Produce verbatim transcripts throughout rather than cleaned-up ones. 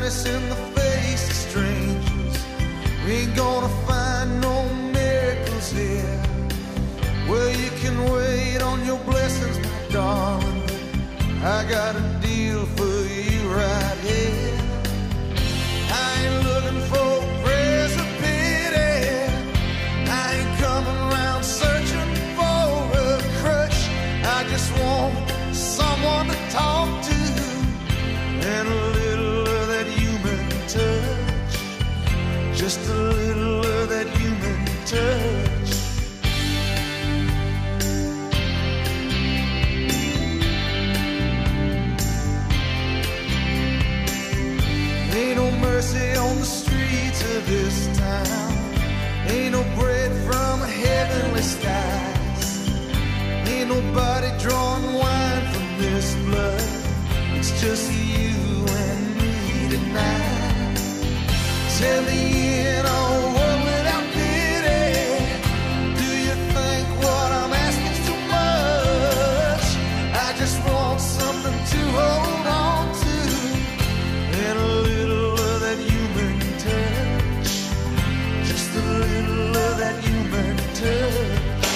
kindness in the face of strangers. We ain't gonna find no miracles here. Well, you can wait on your blessings, my darling, but I got a deal for you right here. I ain't looking for prayers of pity. I ain't coming around searching for a crutch. I just want someone to talk to and a little of that human touch. Just a little of that human touch. Ain't no mercy on the streets of this town. Ain't no bread from heavenly skies. Ain't nobody drawing wine from this blood. It's just you and me tonight. Tell me in a world without pity, do you think what I'm asking too much? I just want something to hold on to and a little of that human touch. Just a little of that human touch.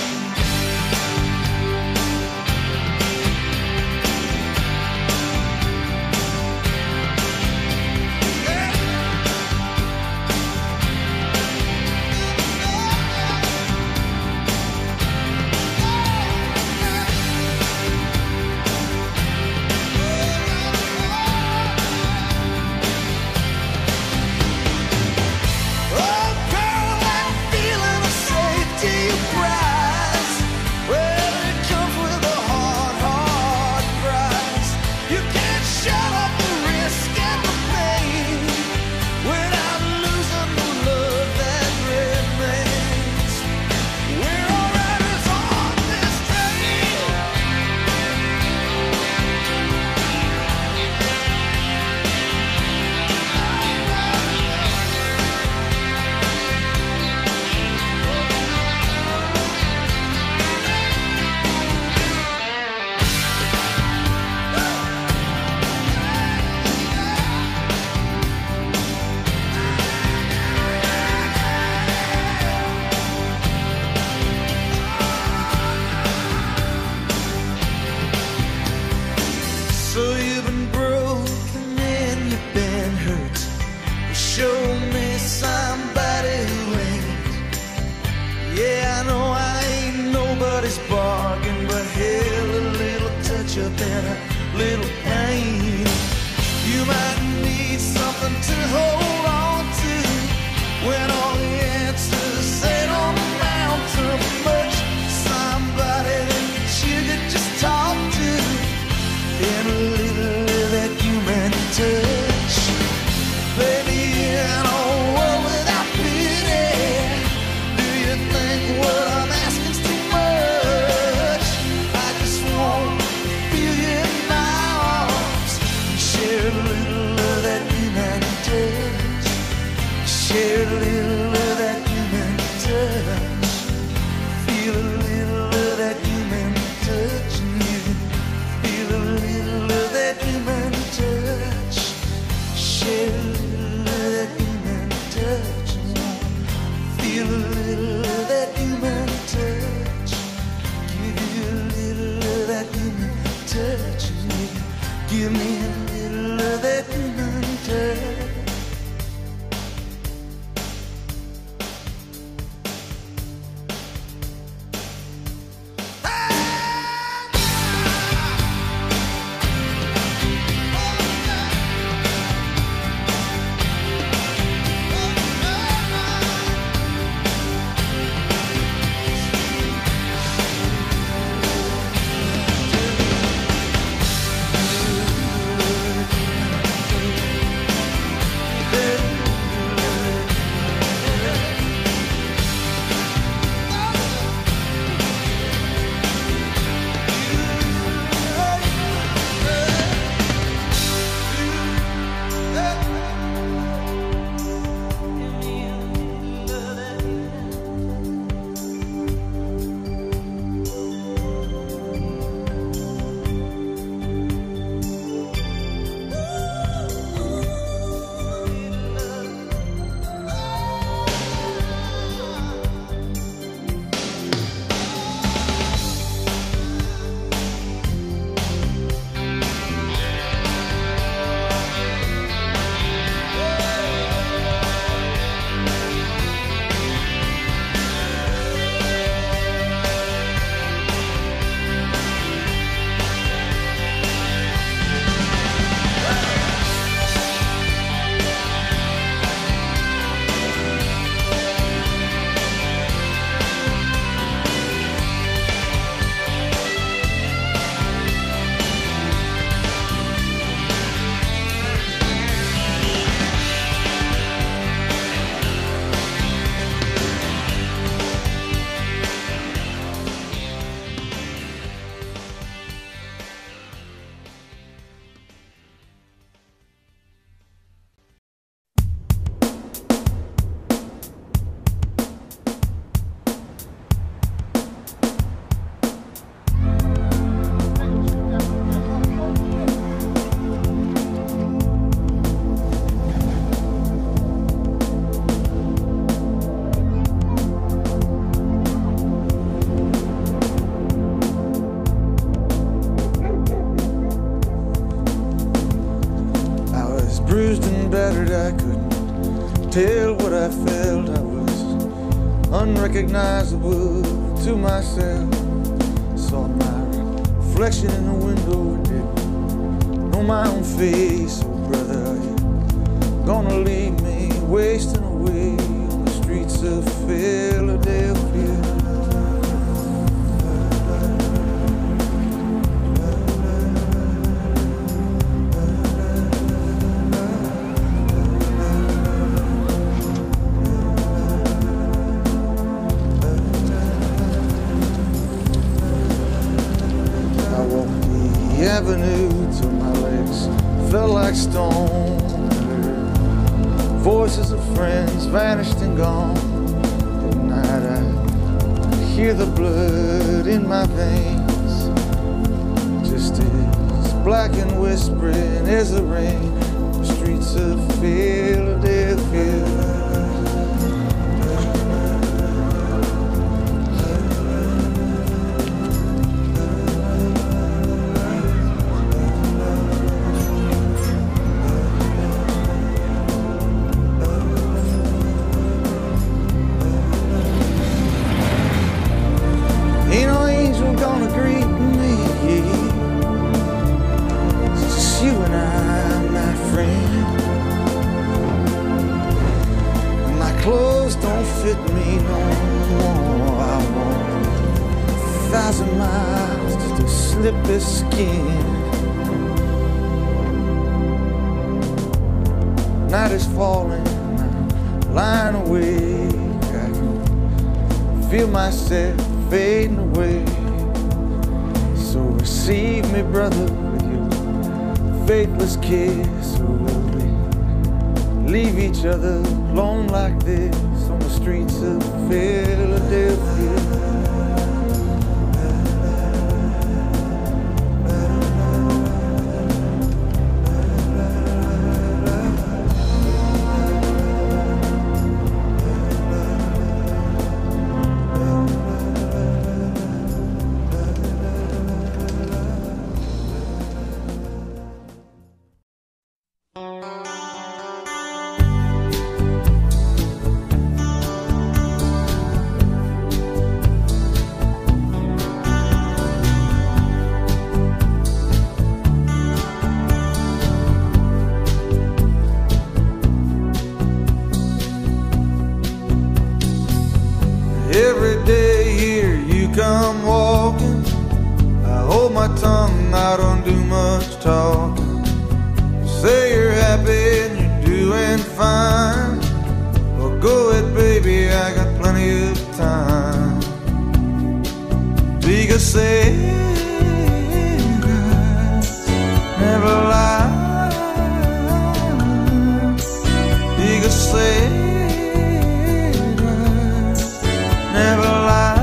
So you've been broken and you've been hurt. Show me somebody who ain't. Yeah, I know I ain't nobody's bargain, but hell, a little touch up and a little pain. You might need something to hold on to when all the answers say don't amount to much. Somebody that you could just talk to and a little of that human touch. Baby, in a world without pity, do you think what I'm asking is too much? I just want to feel you in my arms and share a little of that human touch. bruised and battered, I couldn't tell what I felt. I was unrecognizable to myself. Saw my reflection in the window, I didn't know my own face. Oh brother, are you gonna leave me wasting away on the streets of Philadelphia? Avenue till my legs felt like stone. Voices of friends vanished and gone. At night I hear the blood in my veins, just as black and whispering as the rain. The streets of Philadelphia. Ain't no angel gonna greet me. It's just you and I, my friend. My clothes don't fit me no more. I walk a thousand miles just to slip this skin. Night is falling, I'm lying awake. I can feel myself fading away. So receive me, brother, with your faithless kiss. Or will we leave each other alone like this on the streets of Philadelphia? Every day here you come walking, I hold my tongue, I don't do much talking. You say you're happy and you're doing fine. Well, go ahead, baby, I got plenty of time. Because say never lie. Because say never lie.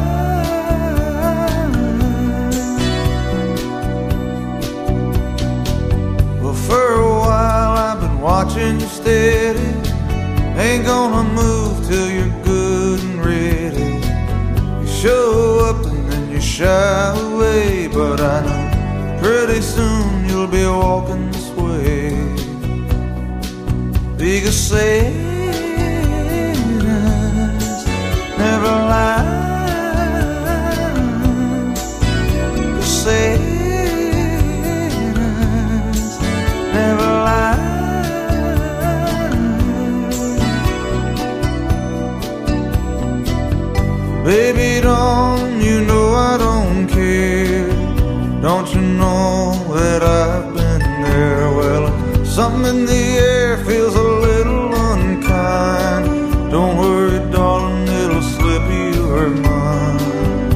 Well, for a while I've been watching you steady. Ain't gonna move till you're good and ready. You show up and then you shy away, but I know pretty soon you'll be walking this way. Because say never lie. Say never lie. Baby, don't you know I don't care? Don't you know that I've been there? Well, something in the air feels a little unkind. Don't worry, darling, it'll slip, you are mine.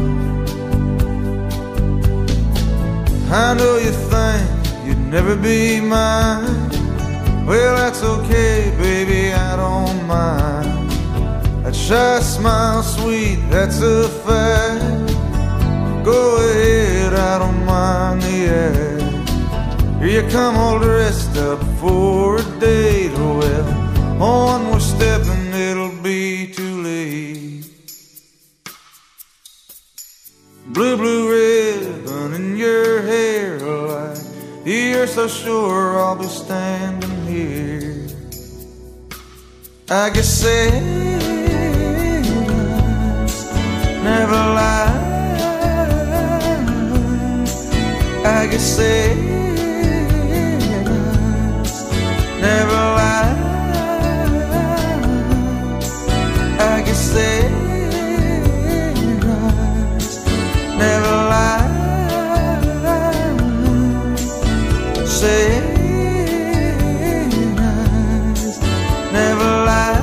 I know you think you'd never be mine. Well, that's okay, baby, I don't mind. That shy smile, sweet, that's a fact. Go ahead, I don't mind the act. Here you come all dressed up for a date. Oh well, on we're stepping, it'll be too late. Blue, blue ribbon in your hair, like you're so sure I'll be standing here. I guess sailors never lie. I guess sailors never lie. I guess sailors never lie. Sailors never lie.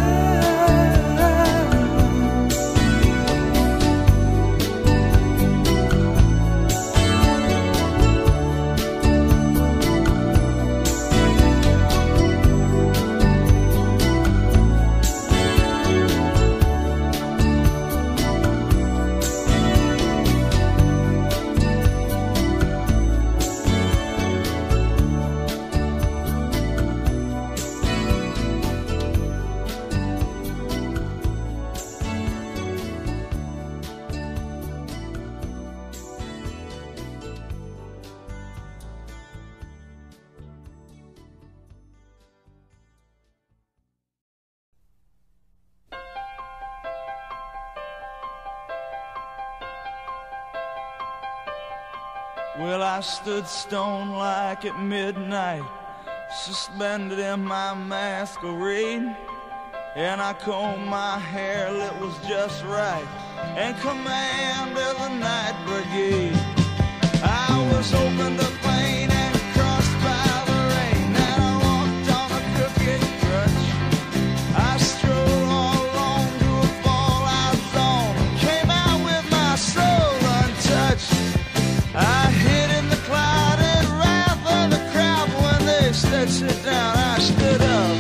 Well, I stood stone-like at midnight, suspended in my masquerade, and I combed my hair, it was just right, and commanded the night brigade. I was open to pain and crossed by the rain, and I walked on a crooked crutch. I strolled all alone to a fallout zone, came out with my soul untouched. I hid in the cloud and wrath of the crowd. When they said sit down, I stood up.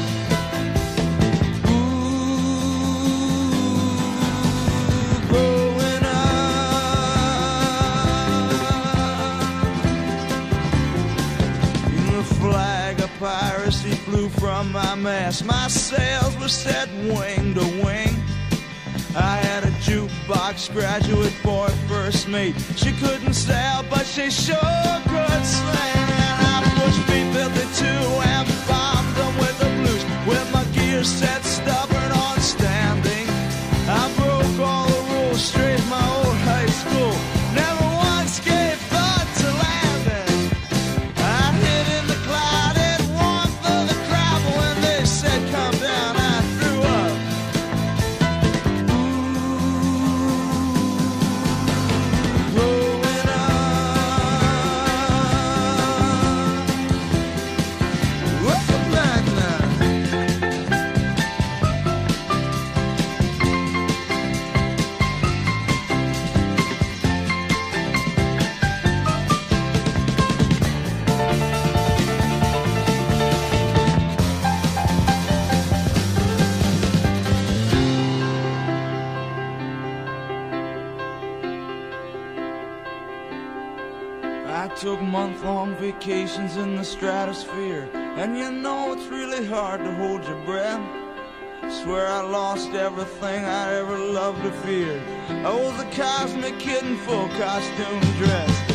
Ooh, growing up. The flag of piracy flew from my mast. My sails were set wing to wing. I had a jukebox graduate for a first mate. She couldn't sail, but she sure could sing. And I pushed B fifty-two and bombed them with the blues, with my gear set stubborn on standing. I broke all the rules, straight my old high school. Never once gave thought to landing. I hid in the cloud and warmth of the crowd. When they said come down, I threw up. I took month-long vacations in the stratosphere, and you know it's really hard to hold your breath. Swear I lost everything I ever loved or feared. I was a cosmic kid in full costume dress.